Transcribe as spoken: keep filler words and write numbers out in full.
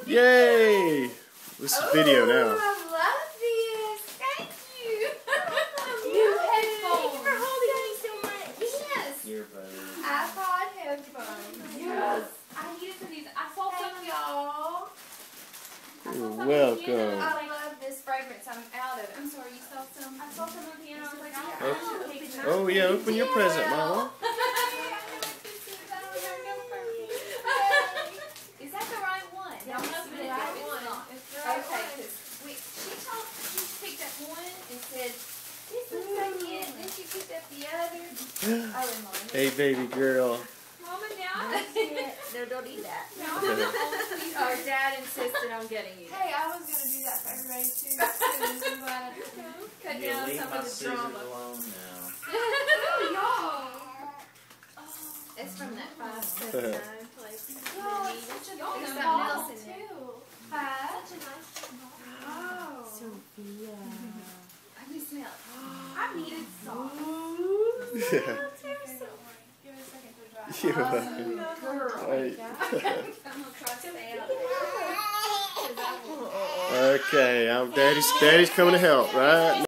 Yay! This is video now. I love this. Thank you. New headphones. Thank you for holding me so much. Yes. Earbuds. iPod headphones. Yes. I needed some of these. I saw some Thank y'all. You're welcome. I love this fragrance. I'm out of it. I'm sorry, you saw some? I saw some on the piano. I was like, Oh. oh, okay, so- Oh yeah, open your present, Mama. Is that the right one? Yeah, I'm hoping it's the right one. It's the right okay, because we she told she picked up one and said this looks like it. Then she picked up the other. Oh, and Mom. Hey, baby girl. Mama, now. No, don't eat that. Oh, Dad insisted on getting you. Hey, I was gonna do that for everybody too. So I'm glad I cut You down leave some my of the scissors drama. alone now. It's from that five seven nine place. Y'all, it's such a There's nice something bottle, else in there. too. Five. Such a nice bottle. Oh. Sophia. Let me smell. I needed salt. Yeah. Give it a second to dry. You're Oh, welcome. girl. Right. I'm gonna try to stay out of it. Okay, I'm Daddy's Daddy's coming to help, right?